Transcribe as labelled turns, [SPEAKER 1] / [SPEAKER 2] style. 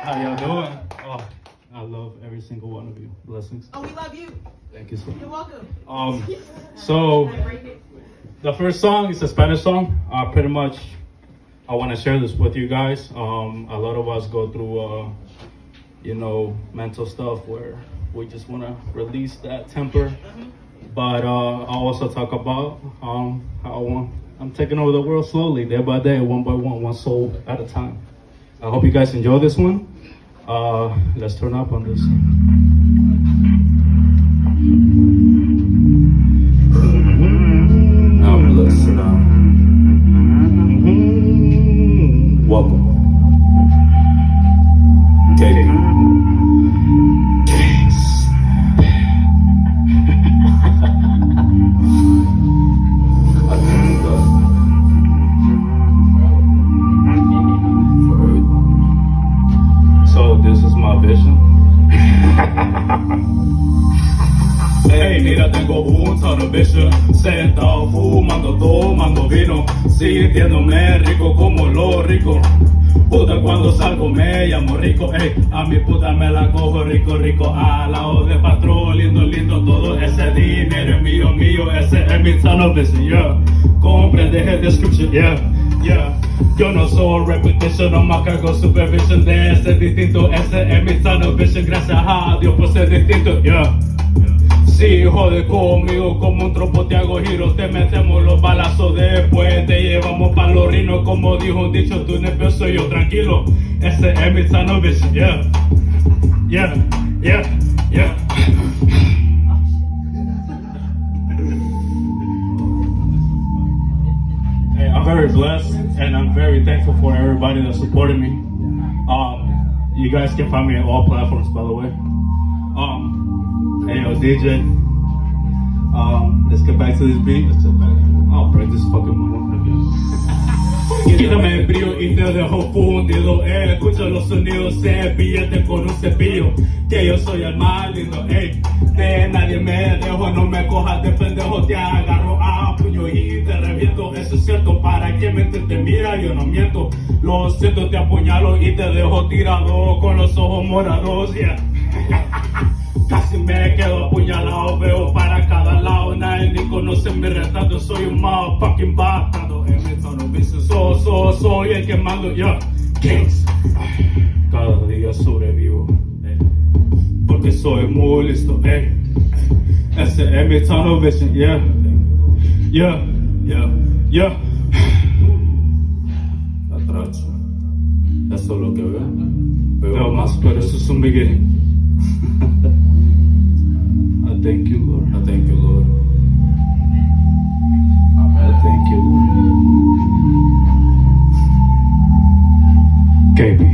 [SPEAKER 1] How y'all doing? Oh, I love every single one of you. Blessings.
[SPEAKER 2] Oh, we love you.
[SPEAKER 1] Thank you so much.
[SPEAKER 2] You're welcome.
[SPEAKER 1] So the first song is a Spanish song. Pretty much, I want to share this with you guys. A lot of us go through, mental stuff where we just want to release that temper. But I'll also talk about how I'm taking over the world slowly, day by day, one by one soul at a time. I hope you guys enjoy this one. Let's turn up on this. I'm listening. Welcome. Katie. Hey, mira, tengo un solo vision, sentado fumando, tomando vino, sintiéndome rico como lo rico. Puta, cuando salgo me llamo rico, ey, a mi puta me la cojo rico, rico, al lado de patrón, lindo, lindo, todo ese dinero es mío, mío, ese es mi tunnel vision, yeah. Comprende el description, yeah, yeah. Yo no soy repetition, no más cargo supervision de ese distinto, ese es mi tunnel vision, gracias a Dios por ser distinto, yeah. Si jode conmigo como un trompo te hago giro, te metemos los balazos después, te llevamos pa' los rinos, como dijo un dicho, tú nervioso y yo tranquilo, ese es mi tunnel vision, yeah, yeah, yeah, yeah. Hey, I'm very blessed and I'm very thankful for everybody that supported me. You guys can find me on all platforms, by the way. Hey, yo, DJ. Let's get back to this beat. I'll break this fucking one. Quítame el brillo y te dejo fundido. Escucho los sonidos, cepillete con un cepillo. Que yo soy el más lindo, ey. De nadie me dejo, no me cojas de pendejo. Te agarro a puño y te reviento. Eso es cierto, para que me te mira, yo no miento. Lo siento, te apuñalo y te dejo tirado con los ojos morados, yeah. Casi me quedo apuñalado, veo para cada lado. Nadie ni conoce mi retrato, soy un motherfucking bastardo. En mi tono vicio, soy el que mando, yeah. Kings. Cada día sobrevivo, porque soy muy listo, ese es mi tunnel vision, yeah, yeah, yeah, yeah. Atracho, eso es lo que veo más, pero eso es un beginning. I thank you, Lord. I thank you, Lord. I thank you, Lord. KB.